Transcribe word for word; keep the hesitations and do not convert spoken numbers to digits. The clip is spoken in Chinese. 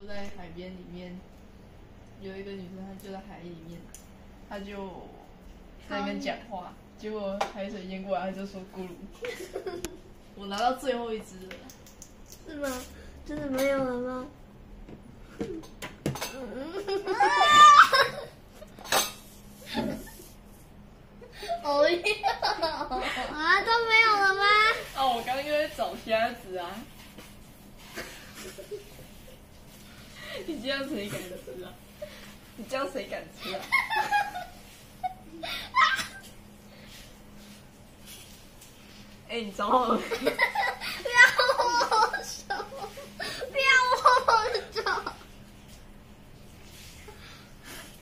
在海边里面，有一个女生，她就在海里面，她就在那边讲话，结果海水淹过来，她就说咕噜。我拿到最后一只了。 是吗？真的没有了吗？ 哦呀！ 啊，都没有了吗？ 哦，我刚刚又在找虾子啊。你这样谁敢吃啊？你这样谁敢吃啊？哎、欸，你找我。